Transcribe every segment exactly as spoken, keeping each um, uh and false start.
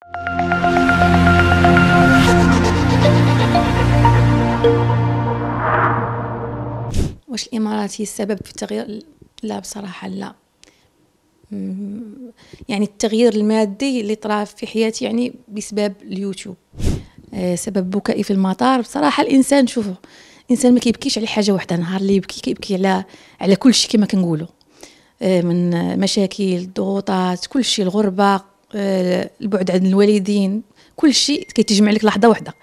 واش الامارات هي السبب في التغيير؟ لا بصراحه لا. يعني التغيير المادي اللي طرا في حياتي يعني بسبب اليوتيوب. سبب بكائي في المطار بصراحه الانسان، شوفوا الانسان ما كيبكيش على حاجه واحده، نهار اللي يبكي كيبكي على على كل شيء كما كنقولوا، من مشاكل، ضغوطات، كل شيء، الغربه، البعد عن الوالدين، كل شيء كيتجمع لك لحظه واحده.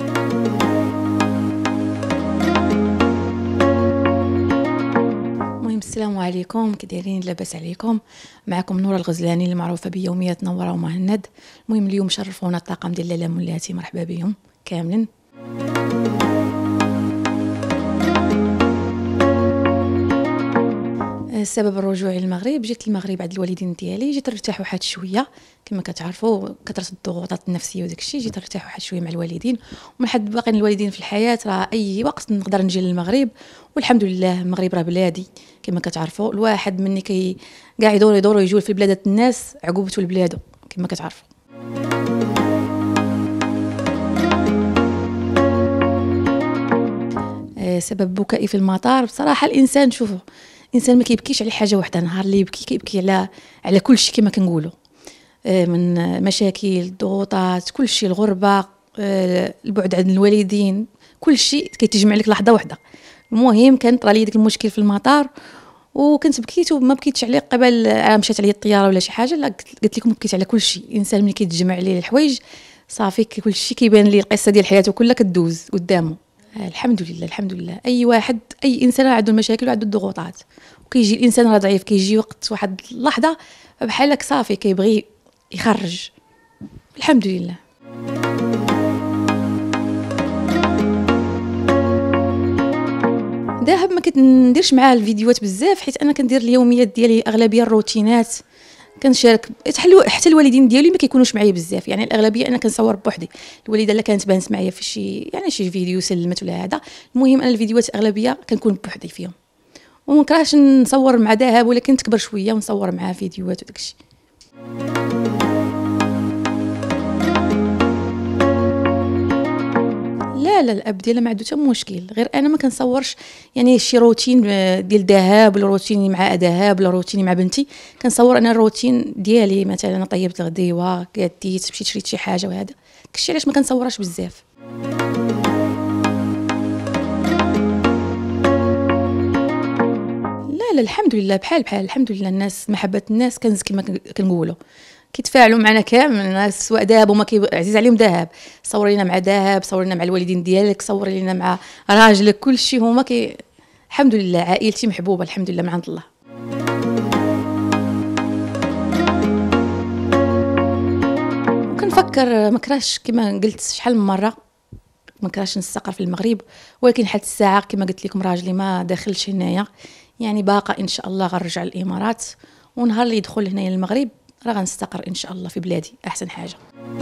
السلام عليكم، كي دايرين؟ لاباس عليكم؟ معكم نورة الغزلاني المعروفه بيوميات نوره ومهند. المهم اليوم شرفونا الطاقم ديال لاله مولاتي، مرحبا بهم كاملين. سبب الرجوع للمغرب، جيت المغرب عند الوالدين ديالي، جيت نرتاح واحد شويه كما كتعرفوا، كثره الضغوطات النفسيه وداك الشيء، جيت نرتاح واحد شويه مع الوالدين، ومن حد باقيين الوالدين في الحياه راه اي وقت نقدر نجي للمغرب، والحمد لله المغرب راه بلادي كما كتعرفوا. الواحد مني كي كاع يدور يدور يجول في بلادات الناس، عقوبته لبلادو كما كتعرفوا. سبب بكائي في المطار بصراحه الانسان، شوفوا الانسان ما كيبكيش على حاجه واحده، نهار اللي يبكي كيبكي على على كل شيء كما كنقولوا، من مشاكل، ضغوطات، كل شيء، الغربه، البعد عن الوالدين، كل شيء كيتجمع لك لحظه واحده. المهم كان طرا لي داك المشكل في المطار، وكنت بكيت وما بكيتش عليه قبل عام مشات عليا الطياره ولا شي حاجه، لا قلت لكم بكيت على كل شيء. الانسان ملي كيتجمع عليه الحوايج صافي كل شيء كيبان ليه، القصه ديال حياته كلها كدوز قدامه. الحمد لله الحمد لله. اي واحد، اي انسان عنده المشاكل وعنده الضغوطات، وكيجي الانسان راه ضعيف، كيجي وقت واحد اللحظه بحال هكا صافي كيبغي يخرج. الحمد لله. دهب ما كنديرش معاه الفيديوهات بزاف، حيت انا كندير اليوميات ديالي اغلبيه الروتينات، كنشارك حتى الوالدين ديالي ما كيكونوش معايا بزاف، يعني الاغلبيه انا كنصور بوحدي. الوالده اللي كانت بانت معايا في شي يعني شي فيديو سلمت ولا هذا، المهم انا الفيديوهات اغلبيه كنكون بوحدي فيهم، وما نكرهش نصور مع دهب، ولكن تكبر شويه ونصور معاه فيديوهات وداك الشيء. لا لا الاب ديالها ما عنده حتى مشكل، غير انا ما كنصورش يعني شي روتين ديال دهب ولا روتيني مع دهب ولا روتيني مع بنتي. كنصور انا الروتين ديالي، مثلا انا طيبت الغديوه، كديت، مشيت شريت شي حاجه وهذا داكشي، علاش ما كنصورهاش بزاف. لا لا الحمد لله، بحال بحال الحمد لله. الناس محبه الناس كنز كما كنقولوا، كيتفاعلوا معنا كامل الناس، سواء دهب وما كي عزيز عليهم دهب، صوري لنا مع دهب، صوري لنا مع الوالدين ديالك، صوري لنا مع راجلك، كل شيء هما كي الحمد لله. عائلتي محبوبه الحمد لله من عند الله. وكنفكر ما كراش كما قلت شحال من مره، ما كراش نستقر في المغرب، ولكن حتى الساعه كما قلت لكم راجلي ما داخلش هنايا، يعني باقا ان شاء الله غنرجع للامارات، ونهار اللي يدخل هنايا المغرب راه غنستقر ان شاء الله في بلادي، احسن حاجه.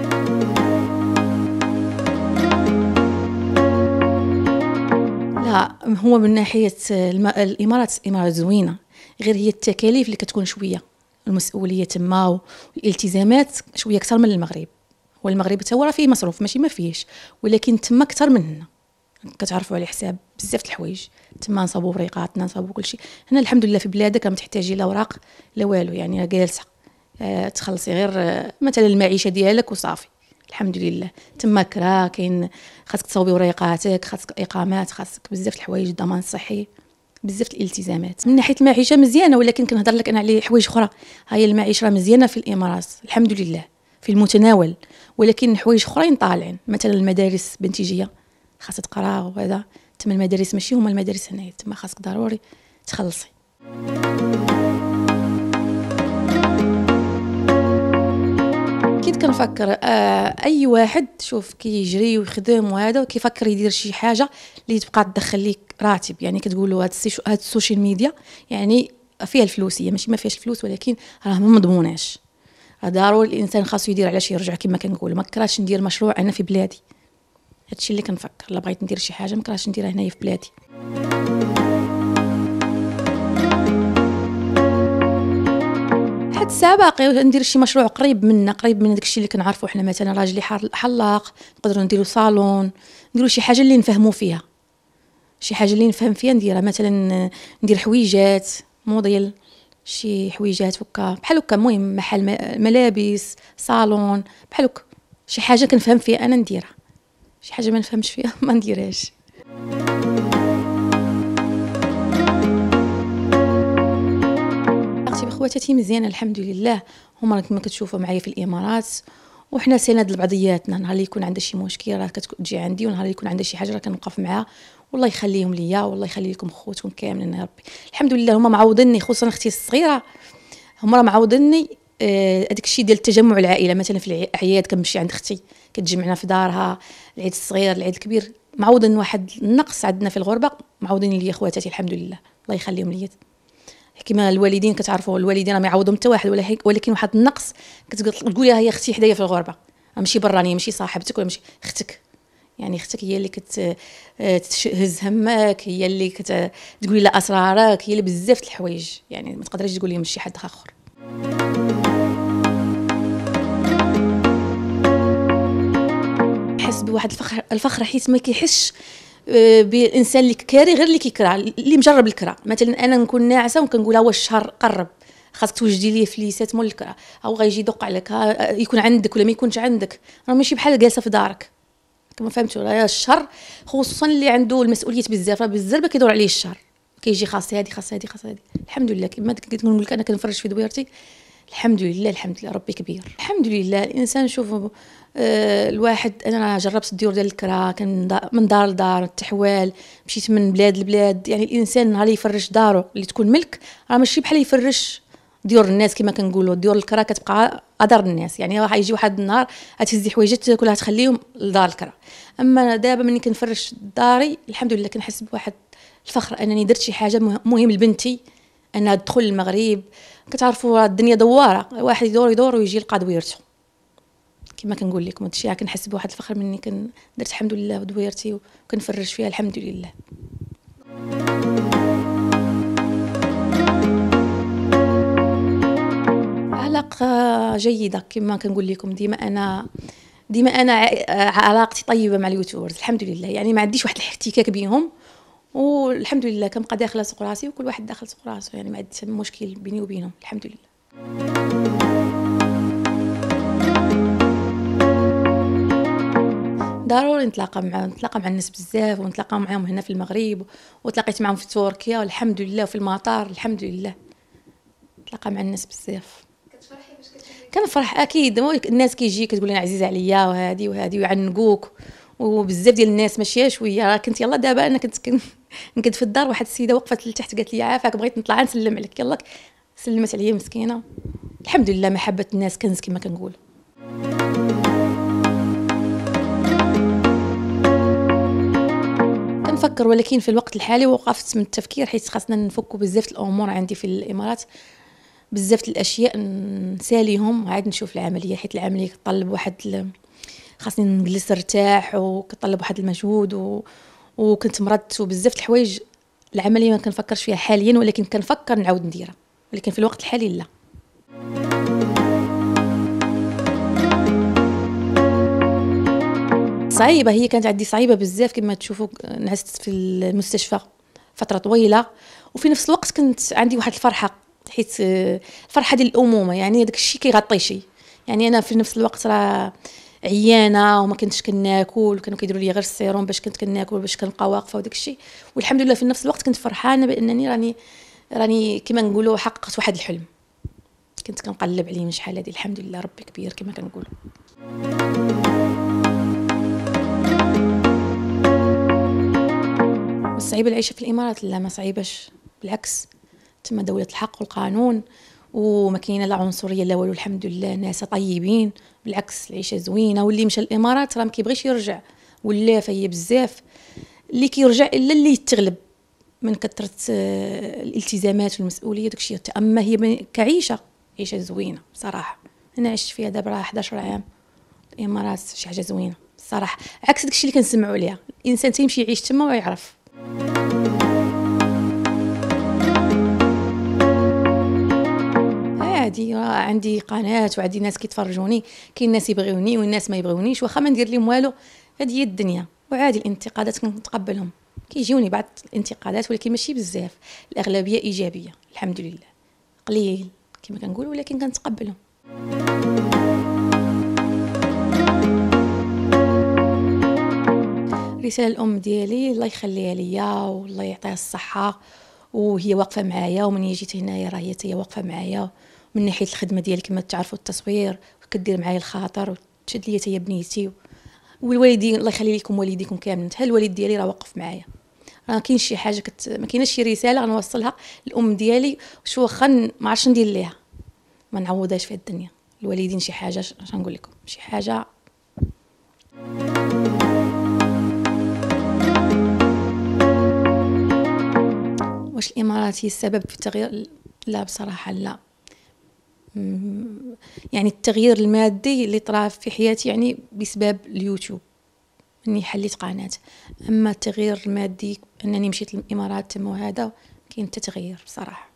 لا هو من ناحيه الم... الامارات الامارات زوينه، غير هي التكاليف اللي كتكون شويه، المسؤوليه تما والالتزامات شويه اكثر من المغرب. والمغرب حتى هو راه فيه مصروف ماشي ما فيهش، ولكن تما اكثر من هنا، كتعرفوا على حساب بزاف د الحوايج. تما نصاوبوا وريقاتنا، نصاوبوا كلشي. هنا الحمد لله في بلادك راه ما تحتاجي لا اوراق لا والو، يعني جالسه أه تخلصي غير أه مثلا المعيشه ديالك وصافي. الحمد لله. تما كرا كاين، خاصك تصاوبي وريقاتك، خاصك اقامات، خاصك بزاف د الحوايج، الضمان الصحي، بزاف د الالتزامات. من ناحيه المعيشه مزيانه، ولكن كنهضر لك انا على حوايج اخرى. هاي المعيشه راه مزيانه في الامارات الحمد لله، في المتناول، ولكن حوايج اخرين طالعين، مثلا المدارس بنتيجيه خاصها تقرا وهذا، تما المدارس ماشي هما المدارس هنايا، تما خاصك ضروري تخلصي. كنت كنفكر آه اي واحد شوف كيجري ويخدم وهذا، وكيفكر يدير شي حاجه اللي تبقى تدخل لك راتب، يعني كتقولوا هاد هاد السوشيال ميديا يعني فيها الفلوس، هي ماشي ما فيهاش الفلوس، ولكن راه ما مضموناش، ضروري الانسان خاصو يدير علاش يرجع كما كنقولوا. ما كراش ندير مشروع انا في بلادي، هادشي اللي كنفكر. لا بغيت ندير شي حاجه ما كراش نديرها هنايا في بلادي. حتى كنتسابق ندير شي مشروع قريب منا قريب من داكشي اللي كنعرفو حنا، مثلا راجلي حلاق نقدروا نديروا صالون، نديروا شي حاجه اللي نفهموا فيها، شي حاجه اللي نفهم فيها نديرها، مثلا ندير حويجات موديل، شي حويجات هكا بحال هكا، المهم محل ملابس صالون بحال هكا، شي حاجه كنفهم فيها انا نديرها، شي حاجه ما نفهمش فيها ما نديرهاش. علاقتي بخواتاتي مزيانه الحمد لله، هما كما كتشوفوا معايا في الامارات، وحنا سند لبعضياتنا، نهار اللي يكون عندها شي مشكل راه كتجي عندي، ونهار اللي يكون عندها شي حاجه راه كنوقف معاها، والله يخليهم ليا والله يخلي لكم خوتكم كاملين يا ربي. الحمد لله هما معوضيني، خصوصا اختي الصغيره هما راه معوضيني هذاك الشيء ديال التجمع العائله، مثلا في الاعياد كنمشي عند اختي كتجمعنا في دارها، العيد الصغير العيد الكبير، معوضين واحد النقص عندنا في الغربه، معوضين لي خواتاتي الحمد لله الله يخليهم ليا. كما الوالدين كتعرفوا الوالدين ما يعوضهم حتى واحد، ولكن واحد النقص كتقوليها هي اختي حدايا في الغربه، ماشي برانيه ماشي صاحبتك ولا ماشي اختك، يعني اختك هي اللي كتهز همك، هي اللي كتقولي لها اسرارك، هي اللي بزاف د الحوايج، يعني ما تقدريش تقولي لهم شي حد اخر. حس بواحد الفخر، الفخر حيت ما كيحسش بالانسان اللي كاري غير اللي كيكره، اللي مجرب الكره. مثلا انا نكون ناعسه وكنقولها واش الشهر قرب خاصك توجدي لي فليسات مول الكره، او غيجي يدق عليك يكون عندك ولا ما يكونش عندك، راه ماشي بحال جالسه في دارك. كما فهمتوا راه الشهر خصوصا اللي عنده المسؤوليات بزاف، راه بزاف كيدور عليه الشهر، كيجي خاص هذه خاص هذه خاص هذه. الحمد لله كما كنقول لك انا كنفرج في دويرتي، الحمد لله الحمد لله ربي كبير. الحمد لله الانسان شوف آه الواحد، انا جربت الديور ديال الكرا، كان من دار لدار التحوال، مشيت من بلاد لبلاد، يعني الانسان نهار يفرش دارو اللي تكون ملك راه ماشي بحال يفرش ديور الناس كما كنقولوا، ديور الكرا كتبقى ادار الناس، يعني راه يجي واحد النهار غتهزي حوايجات كلها تخليهم لدار الكرا. اما دابا ملي كنفرش داري الحمد لله كنحس بواحد الفخر انني درت شي حاجه مهم لبنتي انها تدخل المغرب. كتعرفوا الدنيا دواره، واحد يدور يدور ويجي يلقى دويرته، كما كنقول لكم هادشي راه كنحس بواحد الفخر مني كن درت الحمد لله دويرتي وكنفرج فيها الحمد لله. علاقه جيده كما كنقول لكم، ديما انا ديما انا علاقتي طيبه مع اليوتيوبرز الحمد لله، يعني ما عنديش واحد الاحتكاك بهم، والحمد لله كنبقى داخله سوق راسي وكل واحد داخل سوق راسو، يعني ما عندي مشكل بيني وبينهم الحمد لله. ضروري نتلاقى مع نتلاقى مع الناس بزاف، ونتلاقى معاهم هنا في المغرب، وتلاقيت معاهم في تركيا والحمد لله، وفي المطار الحمد لله نتلاقى مع الناس بزاف. كتفرحي باش كتشوفي؟ كنفرح اكيد، الناس كيجي كتقول لنا عزيزه عليا وهذه وهذه ويعنقوك، وبزاف ديال الناس ماشي شويه، راه كنت يلا دابا انا كنت نكد في الدار، واحد السيده وقفت لتحت قالت لي عافاك بغيت نطلع نسلم عليك، يلا سلمت عليا مسكينه. الحمد لله محبه الناس كنز كما كنقول. كنفكر ولكن في الوقت الحالي وقفت من التفكير، حيت خاصنا نفكوا بزاف الامور عندي في الامارات، بزاف الاشياء نساليهم عاد نشوف العمليه، حيت العمليه كتطلب واحد، خاصني نجلس نرتاح وكتطلب واحد المجهود و... وكنت مرضت وبزاف الحوايج. العمليه ما كنفكرش فيها حاليا، ولكن كنفكر نعاود نديرها، ولكن في الوقت الحالي لا. صعيبه، هي كانت عندي صعيبه بزاف كما تشوفوا، نعست في المستشفى فتره طويله، وفي نفس الوقت كنت عندي واحد الفرحه، حيت الفرحه ديال الامومه، يعني داك الشيء كيغطي شي، يعني انا في نفس الوقت راه عيانه وما كنتش كناكل، كانوا كيديروا لي غير السيروم باش كنت كناكل باش كنبقى واقفه وداك الشيء، والحمد لله في نفس الوقت كنت فرحانه بانني راني راني كما نقولوا حققت واحد الحلم كنت كنقلب عليه من شحال هذه. الحمد لله ربي كبير كما كنقولوا. صعيبه العيشه في الامارات؟ لا ما صعيبش، بالعكس تما دوله الحق والقانون، وما كاينه لا عنصريه لا والو، الحمد لله ناس طيبين، بالعكس العيشه زوينه، واللي مشى الامارات راه ما كيبغيش يرجع، ولا فهي بزاف اللي كيرجع الا اللي يتغلب من كثره الالتزامات والمسؤوليه داكشي. اما هي كعيشه عيشه زوينه بصراحه، انا عشت فيها دابا راه حداش عام، الامارات شي حاجه زوينه الصراحه، عكس داكشي اللي كنسمعوا عليها، الانسان تيمشي يعيش تما ويعرف. عادي، راه عندي قناه وعندي ناس كيتفرجوني، كاين ناس يبغيوني والناس ما يبغيونيش، واخا ما ندير لهم والو، هذه هي الدنيا. وعادي الانتقادات كنتقبلهم، كيجيوني بعض الانتقادات ولكن ماشي بزاف، الاغلبيه ايجابيه الحمد لله، قليل كما كنقول ولكن كنتقبلهم. رساله الام ديالي الله يخليها ليا والله يعطيها الصحه، وهي واقفه معايا، ومن جيت هنايا راه هي هي واقفه معايا من ناحيه الخدمه ديالي كما تعرفوا التصوير، وكدير معايا الخاطر وتشد ليا هي بنيتي، والوالدين الله يخلي لكم والديكم كاملين، حتى الوالد ديالي راه واقف معايا. راه كاين شي حاجه كت... ما كايناش شي رساله غنوصلها للام ديالي شو واخا ما عرفتش ندير ليها، ما نعوضهاش في الدنيا. الوالدين شي حاجه اش نقول لكم، شي حاجه. واش الامارات هي السبب في التغيير؟ لا بصراحه لا. يعني التغيير المادي اللي طرا في حياتي يعني بسبب اليوتيوب، اني حليت قناه. اما التغيير المادي انني مشيت للامارات تم وهذا كاين حتى تغيير بصراحه.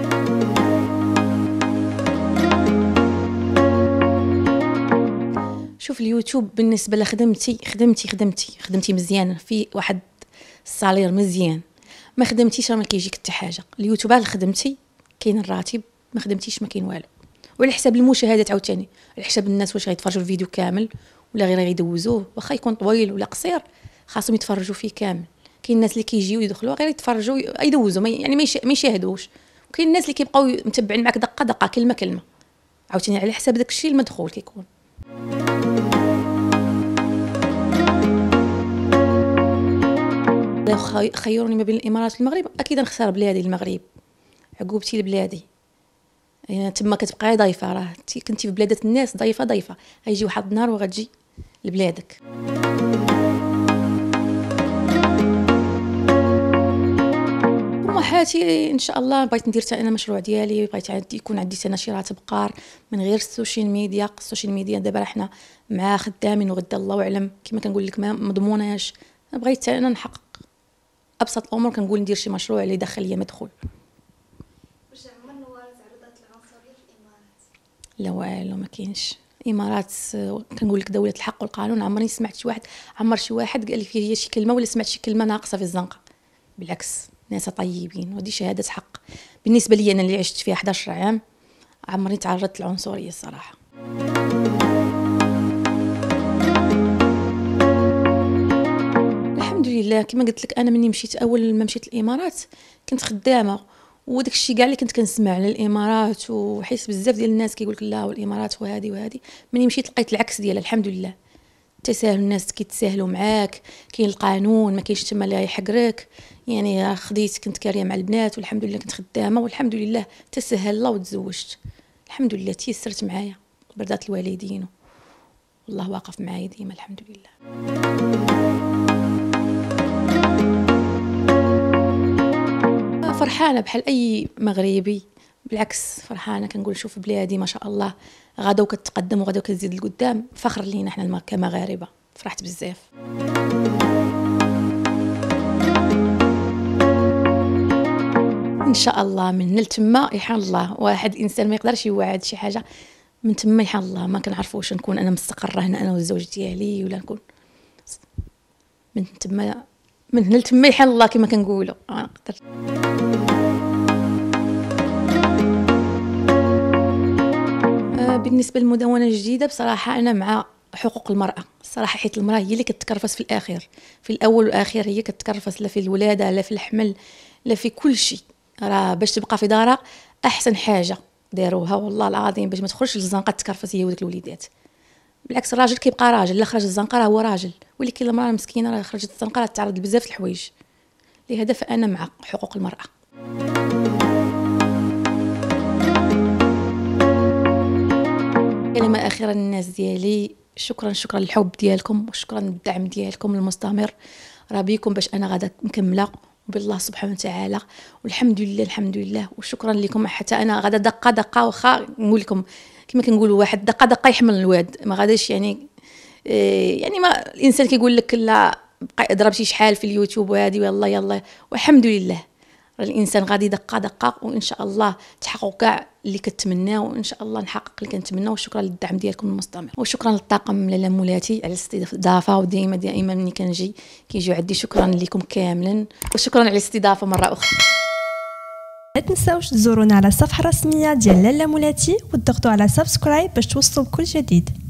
شوف اليوتيوب بالنسبه لخدمتي خدمتي خدمتي خدمتي مزيان، في واحد الصالير مزيان. ما خدمتيش راه ما كيجيك حتى حاجه. اليوتيوب على خدمتي كاين الراتب، ما خدمتيش ما كاين والو. وعلى حساب المشاهدات عاوتاني، على حساب الناس واش غيتفرجوا الفيديو كامل ولا غير غيدوزوه، واخا يكون طويل ولا قصير خاصهم يتفرجوا فيه كامل. كاين الناس اللي كيجيو يدخلوا غير يتفرجوا يدوزوا يعني ما يشاهدوش، وكاين الناس اللي كيبقاو متبعين معك دقه دقه كلمه كلمه، عاوتاني على حساب داك الشيء المدخول كيكون. لو خيروني ما بين الامارات والمغرب اكيد نختار بلادي المغرب، عقوبتي لبلادي. يعني تما كتبقاي ضيفه، راه كنتي في بلادات الناس ضيفه ضيفه، غيجي واحد النهار وغتجي لبلادك. طموحاتي ان شاء الله بغيت ندير انا مشروع ديالي، بغيت عندي يكون عندي نشرات بقار من غير السوشيال ميديا. السوشيال ميديا دابا حنا مع خدامين وغدا الله اعلم كما كنقول لك ما مضموناش. بغيت انا نحقق ابسط الامور، كنقول ندير شي مشروع اللي يدخل لي مدخول. واش عمر نوار تعرضت للعنصريه في الامارات؟ لا والو ما كاينش. الامارات كنقول لك دوله الحق والقانون. عمرني سمعت شي واحد عمر شي واحد قال لي فيه هي شي كلمه ولا سمعت شي كلمه ناقصه في الزنقه. بالعكس ناس طيبين، ودي شهاده حق. بالنسبه لي انا اللي عشت فيها أحد عشر عام عمرني تعرضت للعنصريه الصراحه. الحمد لله كما قلت لك، انا مني مشيت اول ما مشيت الامارات كنت خدامه، وداك الشيء كاع اللي كنت كنسمع على الامارات، وحيت بزاف ديال الناس كيقول لك لا والامارات وهذه وهذه، مني مشيت لقيت العكس ديالها. الحمد لله تساهل، الناس كيتساهلوا معاك، كاين القانون ما كاينش تما اللي يحقرك. يعني خديت كنت كاريه مع البنات والحمد لله كنت خدامه والحمد لله تسهل الله وتزوجت. الحمد لله تيسرت معايا برضات الوالدين والله واقف معايا ديما الحمد لله. فرحانه بحال اي مغربي، بالعكس فرحانه كنقول شوف بلادي ما شاء الله غدا وكتقدم وغدا وكتزيد لقدام. فخر لينا حنا كمغاربه، فرحت بزاف. ان شاء الله من هنا لتما يحال الله. واحد الانسان ما يقدرش يوعد شي حاجه، من تما يحال الله. ما كنعرفوا واش نكون انا مستقره هنا انا والزوج ديالي ولا نكون من تما من هنا لتما يحال الله كما كنقولوا. ما نقدر. بالنسبه للمدونه الجديده بصراحه انا مع حقوق المراه الصراحه، حيت المراه هي اللي كتكرفس في الاخير، في الاول والاخير هي كتكرفس، لا في الولاده لا في الحمل لا في كل شيء. راه باش تبقى في دارها احسن حاجه داروها والله العظيم، باش ما تخرجش للزنقه تكرفس هي وديك الوليدات. بالعكس الراجل كيبقى راجل، لا خرج الزنقه راه هو راجل، ولكن المراه المسكينه راه خرجت الزنقه راه تعرض لبزاف الحوايج. لهذا فانا مع حقوق المراه. كلمه اخيره للناس ديالي، شكرا شكرا للحب ديالكم وشكرا للدعم ديالكم المستمر. راه بيكم باش انا غادا مكمله وبالله سبحانه وتعالى، والحمد لله الحمد لله وشكرا لكم. حتى انا غادا دقه دقه واخا نقول لكم كما كنقولوا واحد دقه دقه يحمل الواد، ما غاداش يعني إيه يعني ما الانسان كيقول لك لا ضربتي شحال في اليوتيوب وهذه والله يلا والحمد لله الانسان غادي دقه دقه وان شاء الله تحققوا كاع اللي كتمناو وان شاء الله نحقق اللي كنتمناو. وشكرا للدعم ديالكم المستمر وشكرا للطاقم لاله مولاتي على الاستضافه وديما دائما ملي كنجي كيجيو عندي. شكرا لكم كاملا وشكرا على الاستضافه مره اخرى. لا تنساوش تزورونا على الصفحه الرسميه ديال لاله مولاتي وتضغطوا على سبسكرايب باش توصلوا بكل جديد.